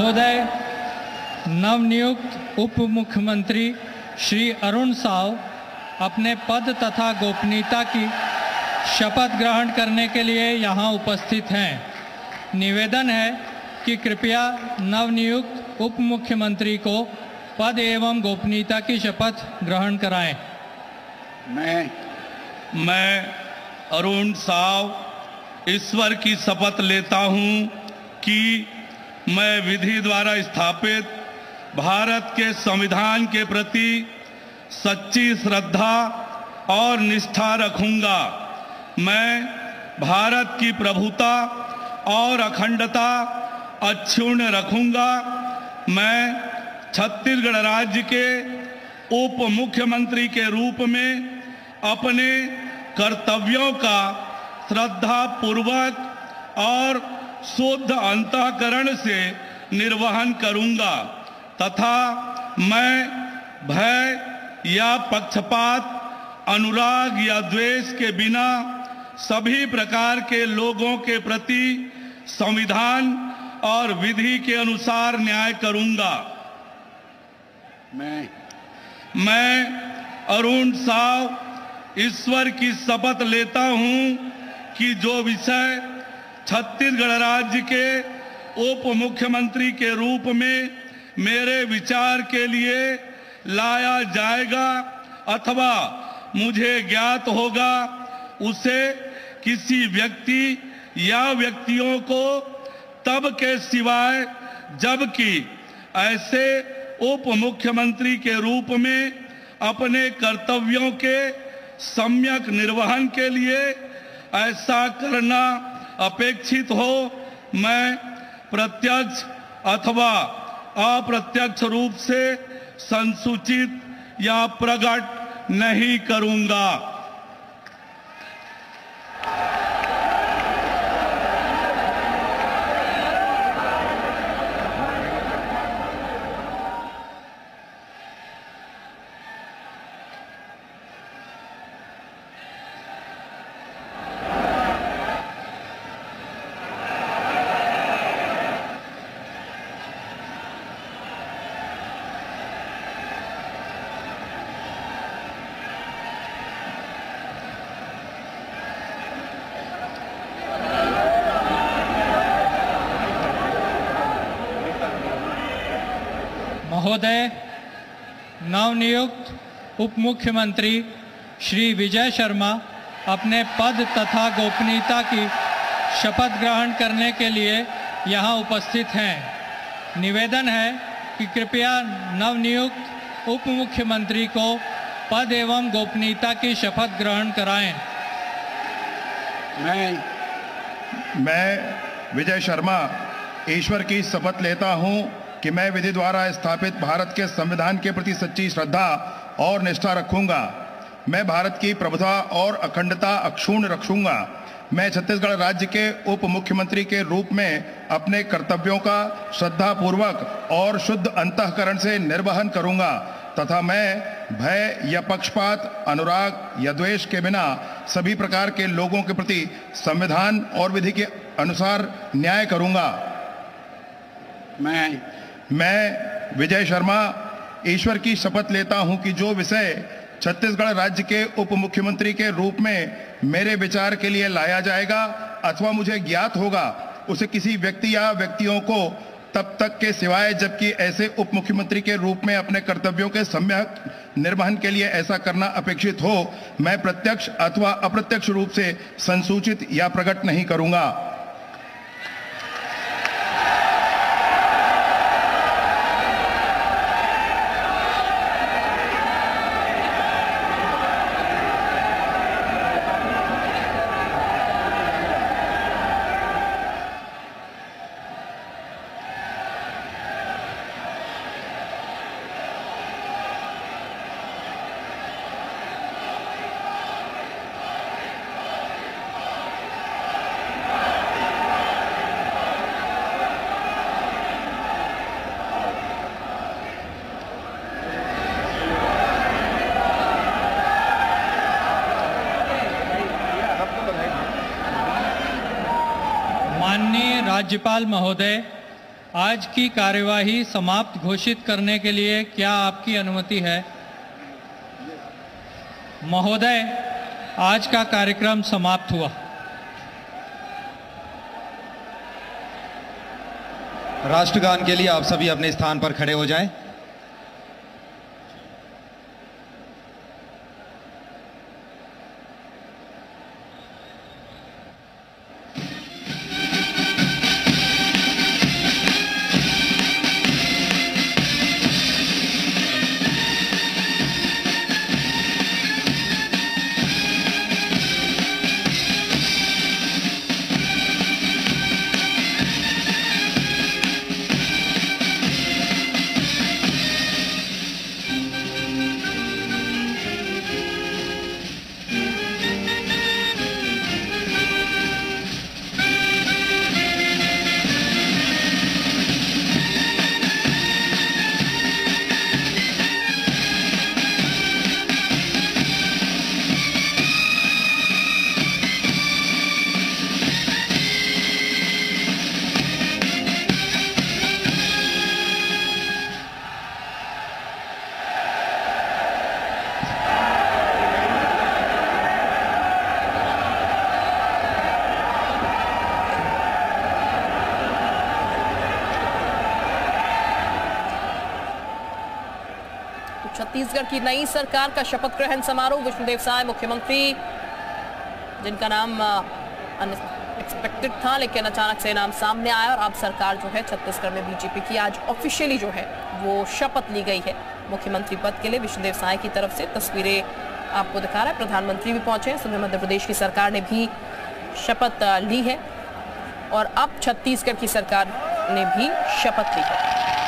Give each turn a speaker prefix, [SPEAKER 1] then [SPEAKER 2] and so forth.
[SPEAKER 1] महोदय, नवनियुक्त उप मुख्यमंत्री श्री अरुण साव अपने पद तथा गोपनीयता की शपथ ग्रहण करने के लिए यहाँ उपस्थित हैं। निवेदन है कि कृपया नवनियुक्त उप मुख्यमंत्री को पद एवं गोपनीयता की शपथ ग्रहण कराएं।
[SPEAKER 2] मैं अरुण साव ईश्वर की शपथ लेता हूं कि मैं विधि द्वारा स्थापित भारत के संविधान के प्रति सच्ची श्रद्धा और निष्ठा रखूंगा। मैं भारत की प्रभुता और अखंडता अक्षुण्ण रखूंगा। मैं छत्तीसगढ़ राज्य के उप मुख्यमंत्री के रूप में अपने कर्तव्यों का श्रद्धा पूर्वक और शुद्ध अंतःकरण से निर्वहन करूंगा तथा मैं भय या पक्षपात, अनुराग या द्वेष के बिना सभी प्रकार के लोगों के प्रति संविधान और विधि के अनुसार न्याय करूंगा। मैं अरुण साव ईश्वर की शपथ लेता हूं कि जो विषय छत्तीसगढ़ राज्य के उप मुख्यमंत्री के रूप में मेरे विचार के लिए लाया जाएगा अथवा मुझे ज्ञात होगा, उसे किसी व्यक्ति या व्यक्तियों को तब के सिवाय जबकि ऐसे उप मुख्यमंत्री के रूप में अपने कर्तव्यों के सम्यक निर्वहन के लिए ऐसा करना अपेक्षित हो, मैं प्रत्यक्ष अथवा अप्रत्यक्ष रूप से संसूचित या प्रकट नहीं करूंगा।
[SPEAKER 1] महोदय, नवनियुक्त उप मुख्यमंत्री श्री विजय शर्मा अपने पद तथा गोपनीयता की शपथ ग्रहण करने के लिए यहाँ उपस्थित हैं। निवेदन है कि कृपया नवनियुक्त उप मुख्यमंत्री को पद एवं गोपनीयता की शपथ ग्रहण कराएं।
[SPEAKER 3] मैं विजय शर्मा ईश्वर की शपथ लेता हूं कि मैं विधि द्वारा स्थापित भारत के संविधान के प्रति सच्ची श्रद्धा और निष्ठा रखूंगा। मैं भारत की प्रभुता और अखंडता अक्षुण्ण रखूंगा। मैं छत्तीसगढ़ राज्य के उप मुख्यमंत्री के रूप में अपने कर्तव्यों का श्रद्धापूर्वक और शुद्ध अंतःकरण से निर्वहन करूंगा तथा मैं भय या पक्षपात, अनुराग या द्वेष के बिना सभी प्रकार के लोगों के प्रति संविधान और विधि के अनुसार न्याय करूंगा। मैं विजय शर्मा ईश्वर की शपथ लेता हूं कि जो विषय छत्तीसगढ़ राज्य के उप मुख्यमंत्री के रूप में मेरे विचार के लिए लाया जाएगा अथवा मुझे ज्ञात होगा, उसे किसी व्यक्ति या व्यक्तियों को तब तक के सिवाय जबकि ऐसे उप मुख्यमंत्री के रूप में अपने कर्तव्यों के सम्यक निर्वहन के लिए ऐसा करना अपेक्षित हो, मैं प्रत्यक्ष अथवा अप्रत्यक्ष रूप से संसूचित या प्रकट नहीं करूंगा।
[SPEAKER 1] माननीय राज्यपाल महोदय, आज की कार्यवाही समाप्त घोषित करने के लिए क्या आपकी अनुमति है? महोदय, आज का कार्यक्रम समाप्त हुआ।
[SPEAKER 4] राष्ट्रगान के लिए आप सभी अपने स्थान पर खड़े हो जाएं।
[SPEAKER 5] छत्तीसगढ़ की नई सरकार का शपथ ग्रहण समारोह, विष्णुदेव साय मुख्यमंत्री, जिनका नाम अनएक्सपेक्टेड था लेकिन अचानक से नाम सामने आया और अब सरकार जो है छत्तीसगढ़ में बीजेपी की आज ऑफिशियली जो है वो शपथ ली गई है मुख्यमंत्री पद के लिए विष्णुदेव साय की तरफ से। तस्वीरें आपको दिखा रहा है, प्रधानमंत्री भी पहुंचे हैं, सुबह मध्य प्रदेश की सरकार ने भी शपथ ली है और अब छत्तीसगढ़ की सरकार ने भी शपथ ली है।